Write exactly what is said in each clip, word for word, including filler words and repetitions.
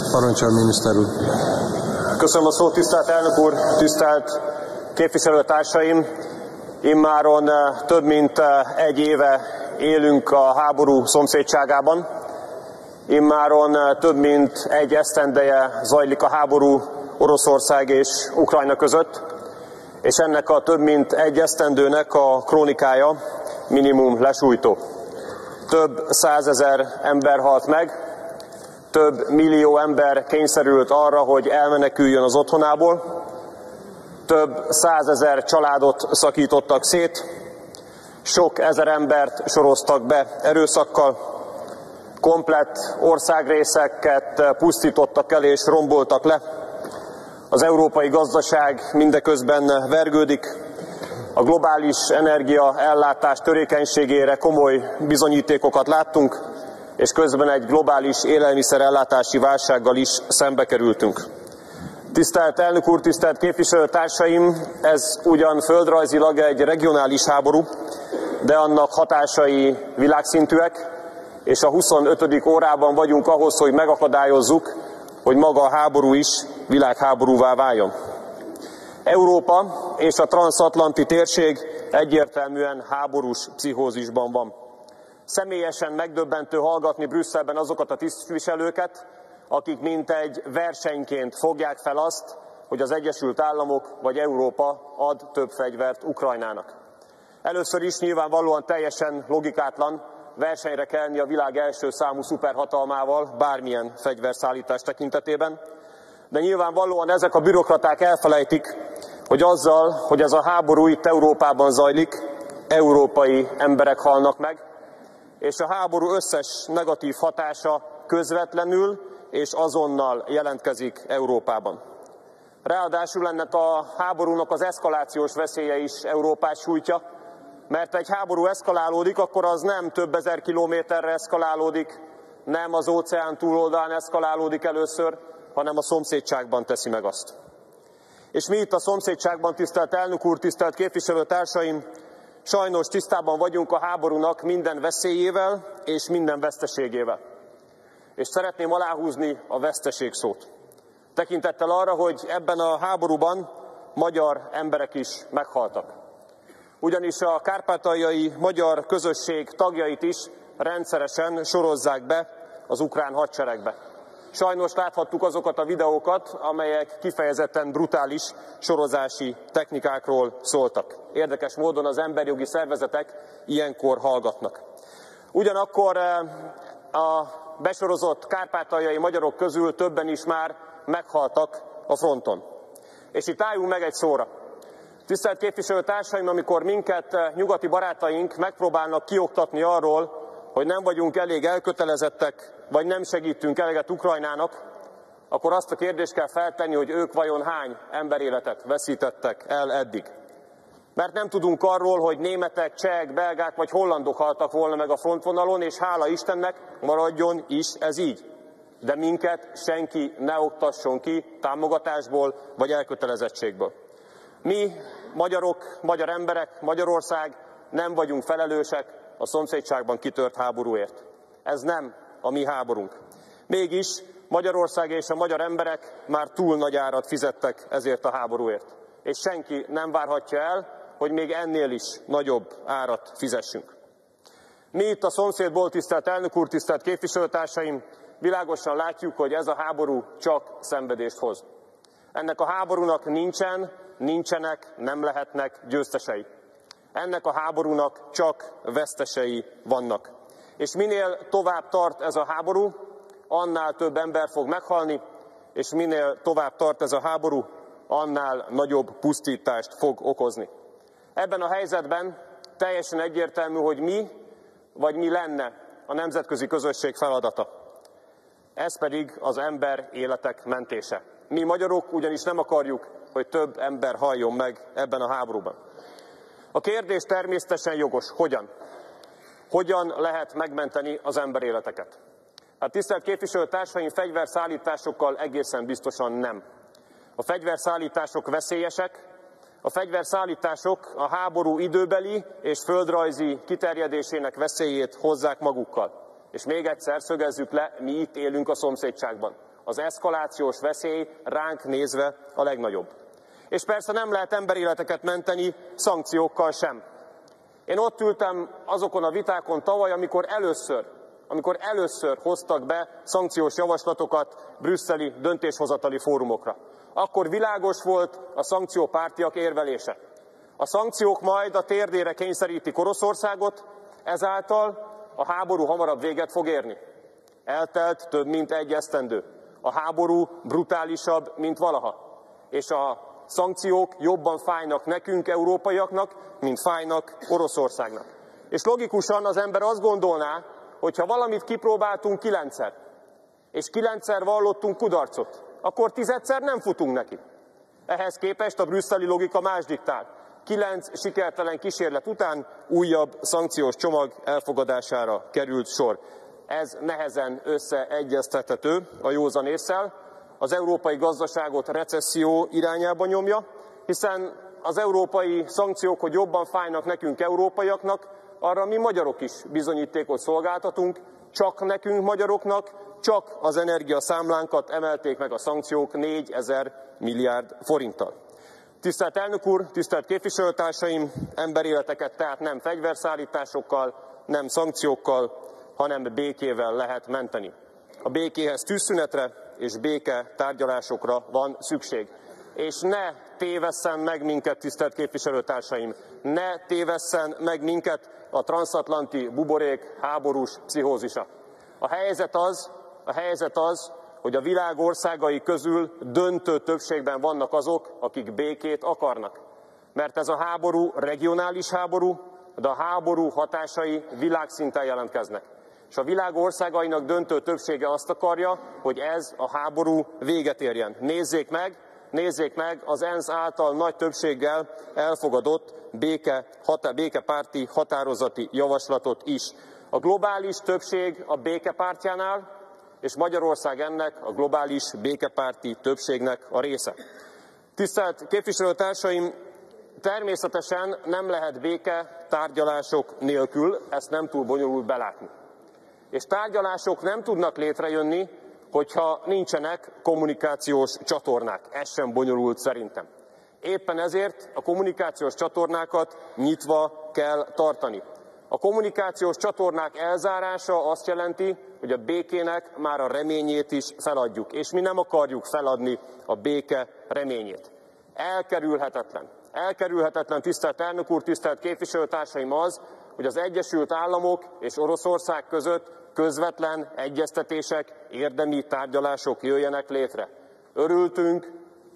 Parancsoljon, miniszter úr. Köszönöm a szót, tisztelt elnök úr, tisztelt képviselőtársaim! Immáron több mint egy éve élünk a háború szomszédságában. Immáron több mint egy esztendeje zajlik a háború Oroszország és Ukrajna között, és ennek a több mint egy esztendőnek a krónikája minimum lesújtó. Több százezer ember halt meg, több millió ember kényszerült arra, hogy elmeneküljön az otthonából, több százezer családot szakítottak szét, sok ezer embert soroztak be erőszakkal, komplett országrészeket pusztítottak el és romboltak le. Az európai gazdaság mindeközben vergődik, a globális energiaellátás törékenységére komoly bizonyítékokat láttunk, és közben egy globális élelmiszerellátási válsággal is szembe kerültünk. Tisztelt elnök úr, tisztelt képviselőtársaim, ez ugyan földrajzilag egy regionális háború, de annak hatásai világszintűek, és a huszonötödik órában vagyunk ahhoz, hogy megakadályozzuk, hogy maga a háború is világháborúvá váljon. Európa és a transzatlanti térség egyértelműen háborús pszichózisban van. Személyesen megdöbbentő hallgatni Brüsszelben azokat a tisztviselőket, akik mintegy versenyként fogják fel azt, hogy az Egyesült Államok vagy Európa ad több fegyvert Ukrajnának. Először is nyilvánvalóan teljesen logikátlan versenyre kelni a világ első számú szuperhatalmával bármilyen fegyverszállítás tekintetében, de nyilvánvalóan ezek a bürokraták elfelejtik, hogy azzal, hogy ez a háború itt Európában zajlik, európai emberek halnak meg, és a háború összes negatív hatása közvetlenül és azonnal jelentkezik Európában. Ráadásul ennek a háborúnak az eszkalációs veszélye is Európát sújtja, mert egy háború eszkalálódik, akkor az nem több ezer kilométerre eszkalálódik, nem az óceán túloldalán eszkalálódik először, hanem a szomszédságban teszi meg azt. És mi itt a szomszédságban, tisztelt elnök úr, tisztelt képviselőtársaim, sajnos tisztában vagyunk a háborúnak minden veszélyével és minden veszteségével. És szeretném aláhúzni a veszteség szót. Tekintettel arra, hogy ebben a háborúban magyar emberek is meghaltak. Ugyanis a kárpátaljai magyar közösség tagjait is rendszeresen sorozzák be az ukrán hadseregbe. Sajnos láthattuk azokat a videókat, amelyek kifejezetten brutális sorozási technikákról szóltak. Érdekes módon az emberjogi szervezetek ilyenkor hallgatnak. Ugyanakkor a besorozott kárpátaljai magyarok közül többen is már meghaltak a fronton. És itt álljunk meg egy szóra. Tisztelt képviselőtársaim, amikor minket nyugati barátaink megpróbálnak kioktatni arról, hogy nem vagyunk elég elkötelezettek, vagy nem segítünk eleget Ukrajnának, akkor azt a kérdést kell feltenni, hogy ők vajon hány emberéletet veszítettek el eddig. Mert nem tudunk arról, hogy németek, csehek, belgák vagy hollandok haltak volna meg a frontvonalon, és hála Istennek maradjon is ez így. De minket senki ne oktasson ki támogatásból vagy elkötelezettségből. Mi, magyarok, magyar emberek, Magyarország nem vagyunk felelősek a szomszédságban kitört háborúért. Ez nem a mi háborunk. Mégis Magyarország és a magyar emberek már túl nagy árat fizettek ezért a háborúért. És senki nem várhatja el, hogy még ennél is nagyobb árat fizessünk. Mi itt a szomszédból, tisztelt elnök úr, tisztelt képviselőtársaim, világosan látjuk, hogy ez a háború csak szenvedést hoz. Ennek a háborúnak nincsen, nincsenek, nem lehetnek győztesei. Ennek a háborúnak csak vesztesei vannak. És minél tovább tart ez a háború, annál több ember fog meghalni, és minél tovább tart ez a háború, annál nagyobb pusztítást fog okozni. Ebben a helyzetben teljesen egyértelmű, hogy mi, vagy mi lenne a nemzetközi közösség feladata. Ez pedig az ember életek mentése. Mi magyarok ugyanis nem akarjuk, hogy több ember haljon meg ebben a háborúban. A kérdés természetesen jogos. Hogyan? Hogyan lehet megmenteni az emberéleteket? Hát tisztelt képviselőtársaim, fegyverszállításokkal egészen biztosan nem. A fegyverszállítások veszélyesek, a fegyverszállítások a háború időbeli és földrajzi kiterjedésének veszélyét hozzák magukkal. És még egyszer szögezzük le, mi itt élünk a szomszédságban. A az eszkalációs veszély ránk nézve a legnagyobb. És persze nem lehet emberéleteket menteni szankciókkal sem. Én ott ültem azokon a vitákon tavaly, amikor először, amikor először hoztak be szankciós javaslatokat brüsszeli döntéshozatali fórumokra. Akkor világos volt a szankciópártiak érvelése. A szankciók majd a térdére kényszerítik Oroszországot, ezáltal a háború hamarabb véget fog érni. Eltelt több mint egy esztendő. A háború brutálisabb, mint valaha. És a szankciók jobban fájnak nekünk, európaiaknak, mint fájnak Oroszországnak. És logikusan az ember azt gondolná, hogy ha valamit kipróbáltunk kilencszer, és kilencszer vallottunk kudarcot, akkor tizedszer nem futunk neki. Ehhez képest a brüsszeli logika más diktál. Kilenc sikertelen kísérlet után újabb szankciós csomag elfogadására került sor. Ez nehezen összeegyeztethető a józan ésszel, az európai gazdaságot recesszió irányába nyomja, hiszen az európai szankciók, hogy jobban fájnak nekünk, európaiaknak, arra mi magyarok is bizonyítékot szolgáltatunk, csak nekünk magyaroknak, csak az energiaszámlánkat emelték meg a szankciók négyezer milliárd forinttal. Tisztelt elnök úr, tisztelt képviselőtársaim, emberéleteket tehát nem fegyverszállításokkal, nem szankciókkal, hanem békével lehet menteni. A békéhez tűzszünetre és béke tárgyalásokra van szükség. És ne tévesszen meg minket, tisztelt képviselőtársaim, ne tévesszen meg minket a transzatlanti buborék háborús pszichózisa. A helyzet az, a helyzet az, hogy a világ országai közül döntő többségben vannak azok, akik békét akarnak. Mert ez a háború regionális háború, de a háború hatásai világszinten jelentkeznek. És a világ országainak döntő többsége azt akarja, hogy ez a háború véget érjen. Nézzék meg, nézzék meg az ENSZ által nagy többséggel elfogadott béke, hatá, békepárti határozati javaslatot is. A globális többség a békepártjánál, és Magyarország ennek a globális békepárti többségnek a része. Tisztelt képviselőtársaim, természetesen nem lehet béke tárgyalások nélkül, ezt nem túl bonyolult belátni. És tárgyalások nem tudnak létrejönni, hogyha nincsenek kommunikációs csatornák. Ez sem bonyolult szerintem. Éppen ezért a kommunikációs csatornákat nyitva kell tartani. A kommunikációs csatornák elzárása azt jelenti, hogy a békének már a reményét is feladjuk, és mi nem akarjuk feladni a béke reményét. Elkerülhetetlen. Elkerülhetetlen, tisztelt elnök úr, tisztelt képviselőtársaim az, hogy az Egyesült Államok és Oroszország között közvetlen egyeztetések, érdemi tárgyalások jöjjenek létre. Örültünk,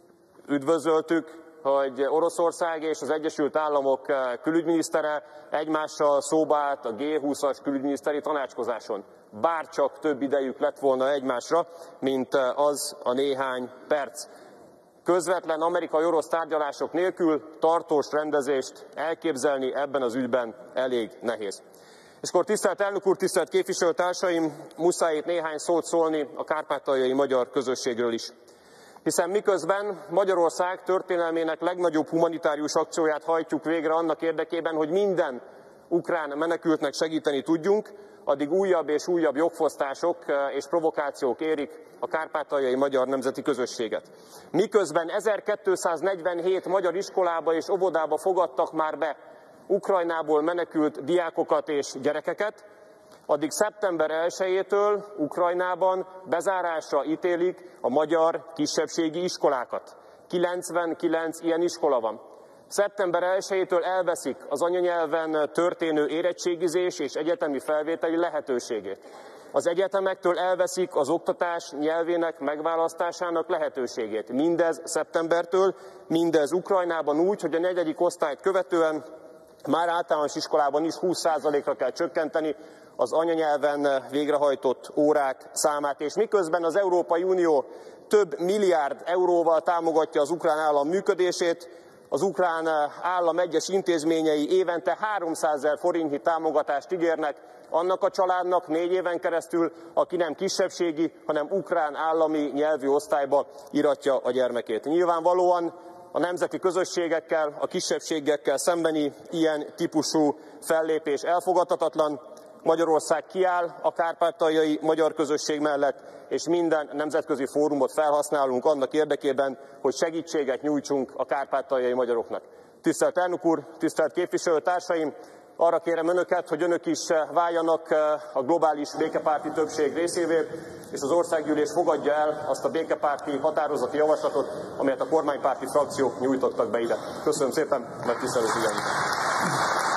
üdvözöltük, hogy Oroszország és az Egyesült Államok külügyminisztere egymással szóba állt a G húszas külügyminiszteri tanácskozáson. Bárcsak több idejük lett volna egymásra, mint az a néhány perc. Közvetlen amerikai-orosz tárgyalások nélkül tartós rendezést elképzelni ebben az ügyben elég nehéz. És akkor tisztelt elnök úr, tisztelt képviselőtársaim, muszáj itt néhány szót szólni a kárpátaljai magyar közösségről is. Hiszen miközben Magyarország történelmének legnagyobb humanitárius akcióját hajtjuk végre annak érdekében, hogy minden ukrán menekültnek segíteni tudjunk, addig újabb és újabb jogfosztások és provokációk érik a kárpátaljai magyar nemzeti közösséget. Miközben ezerkétszáznegyvenhét magyar iskolába és óvodába fogadtak már be Ukrajnából menekült diákokat és gyerekeket, addig szeptember elsejétől Ukrajnában bezárásra ítélik a magyar kisebbségi iskolákat. kilencvenkilenc ilyen iskola van. szeptember elsejétől elveszik az anyanyelven történő érettségizés és egyetemi felvételi lehetőségét. Az egyetemektől elveszik az oktatás nyelvének megválasztásának lehetőségét. Mindez szeptembertől, mindez Ukrajnában úgy, hogy a negyedik osztályt követően már általános iskolában is húsz százalékra kell csökkenteni az anyanyelven végrehajtott órák számát, és miközben az Európai Unió több milliárd euróval támogatja az ukrán állam működését, az ukrán állam egyes intézményei évente háromszázezer forintnyi támogatást ígérnek annak a családnak négy éven keresztül, aki nem kisebbségi, hanem ukrán állami nyelvű osztályba íratja a gyermekét. Nyilvánvalóan a nemzeti közösségekkel, a kisebbségekkel szembeni ilyen típusú fellépés elfogadhatatlan, Magyarország kiáll a kárpátaljai magyar közösség mellett, és minden nemzetközi fórumot felhasználunk annak érdekében, hogy segítséget nyújtsunk a kárpátaljai magyaroknak. Tisztelt elnök úr, tisztelt képviselőtársaim! Arra kérem önöket, hogy önök is váljanak a globális békepárti többség részévé, és az országgyűlés fogadja el azt a békepárti határozati javaslatot, amelyet a kormánypárti frakciók nyújtottak be ide. Köszönöm szépen, megtisztelő figyelmüket!